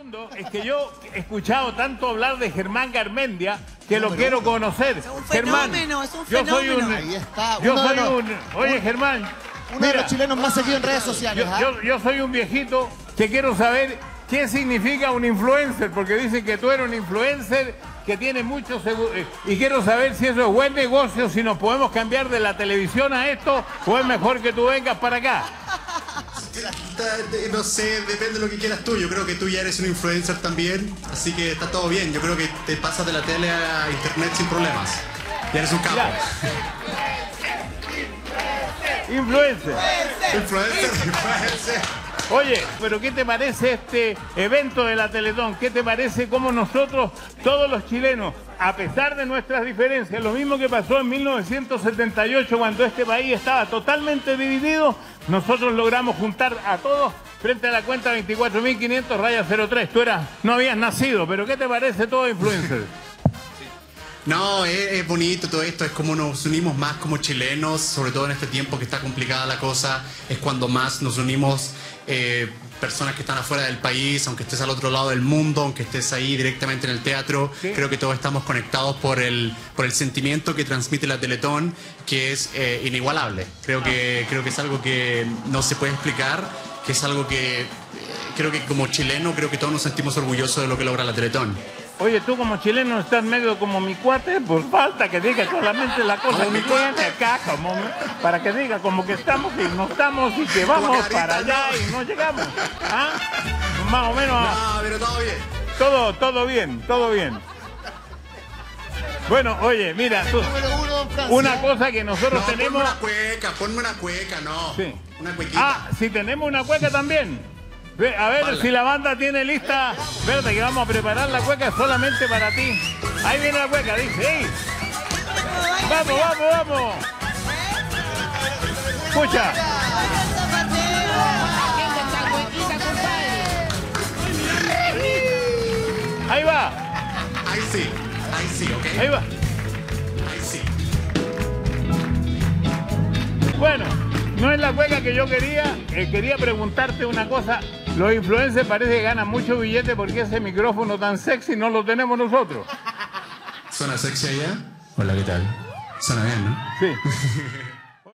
Segundo, es que yo he escuchado tanto hablar de Germán Garmendia que lo quiero conocer. Es un Germán, fenómeno, es un fenómeno. Ahí está. Oye, Germán, Uno de los chilenos más seguidos en redes sociales. yo soy un viejito que quiero saber qué significa un influencer, porque dicen que tú eres un influencer que tiene mucho y quiero saber si eso es buen negocio, si nos podemos cambiar de la televisión a esto, o es mejor que tú vengas para acá. No sé, depende de lo que quieras tú. Yo creo que tú ya eres un influencer también, así que está todo bien. Yo creo que te pasas de la tele a internet sin problemas. Ya eres un capo. Influencer. Influencer. Oye, pero ¿qué te parece este evento de la Teletón? ¿Qué te parece cómo nosotros, todos los chilenos, a pesar de nuestras diferencias, lo mismo que pasó en 1978 cuando este país estaba totalmente dividido, nosotros logramos juntar a todos frente a la cuenta 24.500-03. Tú no habías nacido, pero ¿qué te parece todo influencer? No, es bonito todo esto, es como nos unimos más como chilenos, sobre todo en este tiempo que está complicada la cosa, es cuando más nos unimos personas que están afuera del país, aunque estés al otro lado del mundo, aunque estés ahí directamente en el teatro, ¿sí? Creo que todos estamos conectados por el sentimiento que transmite la Teletón, que es inigualable. Creo que es algo que no se puede explicar, que es algo que creo que como chileno, creo que todos nos sentimos orgullosos de lo que logra la Teletón. Oye, tú como chileno estás medio como mi cuate, pues falta que diga solamente la cosa que tiene acá, como, para que diga como que estamos y no estamos y que vamos para allá y no llegamos. ¿Ah? Más o menos. No, pero todo bien. Todo bien, todo bien. Bueno, oye, mira, tú, una cosa que nosotros tenemos... Ponme una cueca, no. Sí. Una cuequita. Ah, si tenemos una cueca también. A ver si la banda tiene lista. Espérate que vamos a preparar la cueca solamente para ti. Ahí viene la cueca, dice. ¡Ey! ¡Vamos, vamos, vamos! Escucha. Ahí va. Ahí sí, ¿ok? Ahí va. Ahí sí. Bueno, no es la cueca que yo quería. Quería preguntarte una cosa. Los influencers parece que ganan mucho billete porque ese micrófono tan sexy no lo tenemos nosotros. ¿Suena sexy allá? Hola, ¿qué tal? Suena bien, ¿no? Sí.